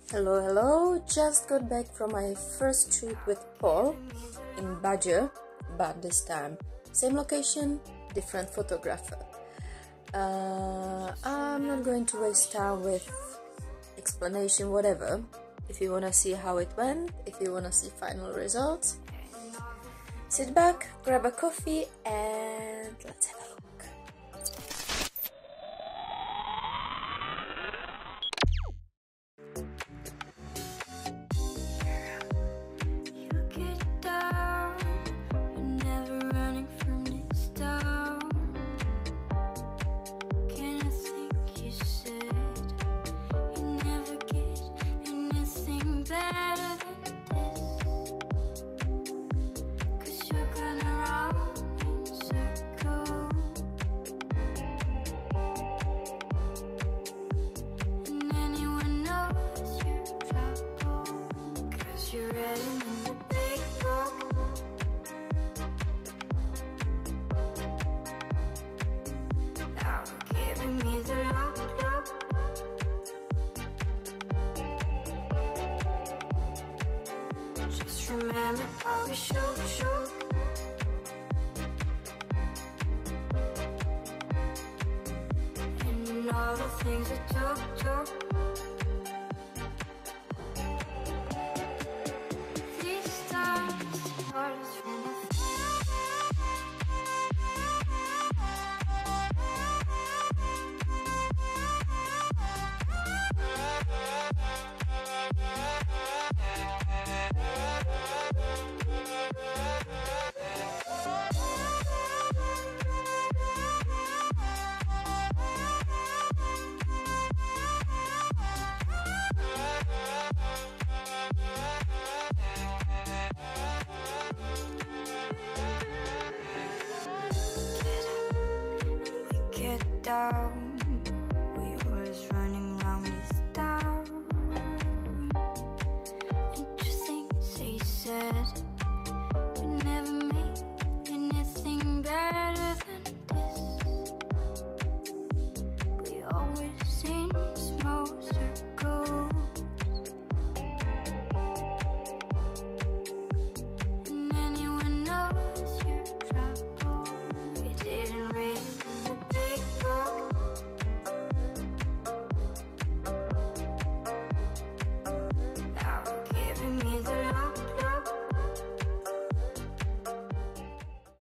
Hello, hello! Just got back from my first shoot with Paul in Badger, but this time same location, different photographer. I'm not going to waste time with explanation, whatever. If you wanna see how it went, if you wanna see final results, sit back, grab a coffee, and let's have a look. Remember how we shoot